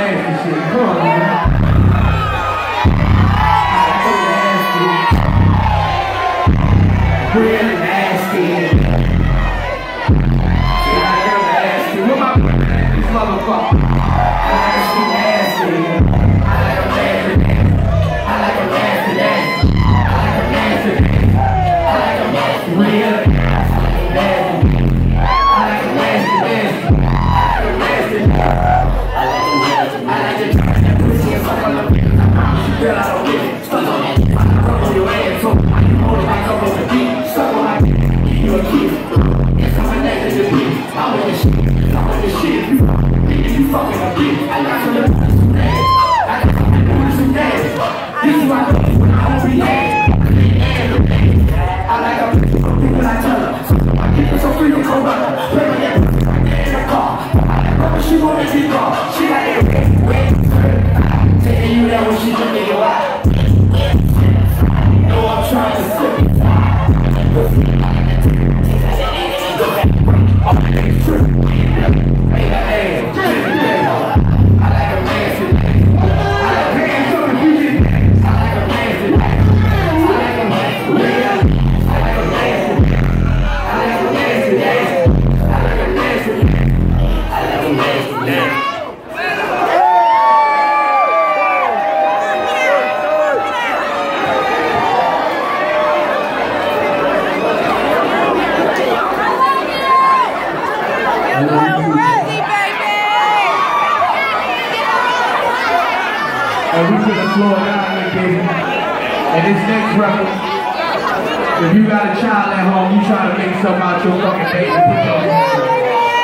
nasty shit. Come on, man. Really nasty. Nasty. What my this motherfucker? Nasty, nasty. I like a nasty. I like a nasty, nasty. I like a nasty. I like a nasty. Real nasty. I like a nasty, nasty. I like a nasty. I like it. Pussy and fuck on the bitch. I promise you, girl, I don't get it. Stuck on that. I rub on your ass, so you hold it like I'm on the beat. Stuck on my you a kid. It's on my neck in the beat. I'm with the shit. I'm with the shit. You fucking a bitch. I got some little nasty. I got some little nasty. This is why I don't be nasty. I like a bitch when I tell her. I keep her so free to come up. Play with that in the car. She wanna be called. She got that red. Taking you there when she took me away. No, I'm trying to slip. And we put the floor down here, baby. And this next record, if you got a child at home, you try to make something out your fucking baby, put your hands up.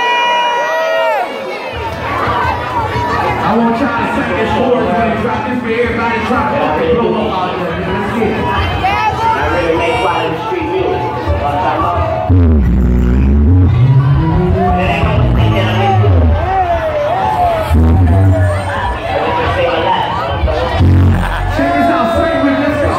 I want y'all to sing this chorus when you drop this for everybody, drop it up and blow up out there. Let's get it. I really make quality street music. What I'm talking about? It ain't no thing that I make good. I just say a lot. Check this out, sing with me, let's go.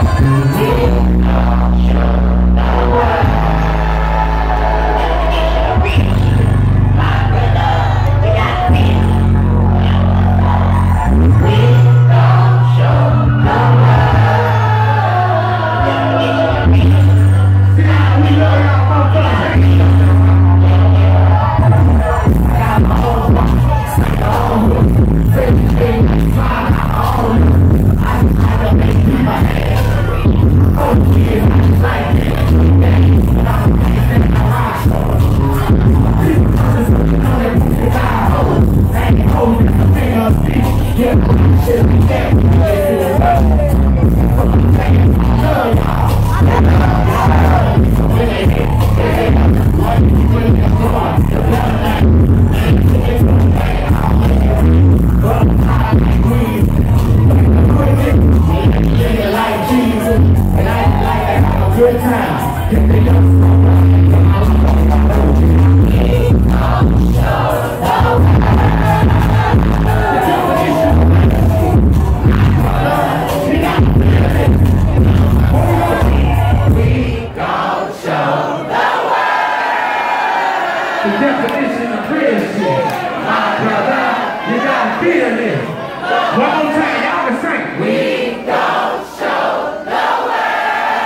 The definition of real shit. My brother, you gotta feel this. One more time, y'all can sing. We gon' show the way.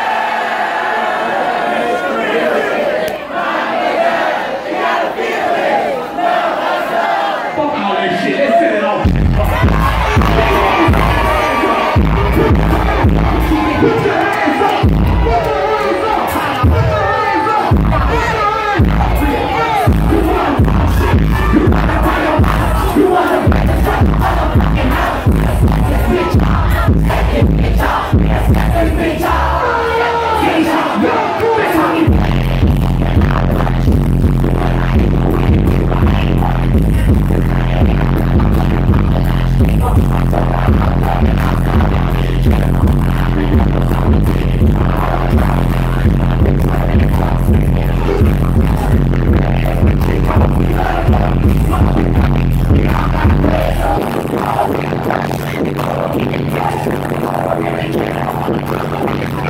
My brother, you gotta feel this. Fuck all that shit, let's set it off. Put your hands up. Put your hands up. Put your hands up. You wanna break the front of the fucking house? Bitch, bitch, bitch,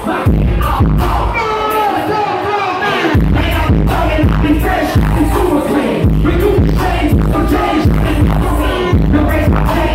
Be fresh, be super clean. We do the change, so change. The race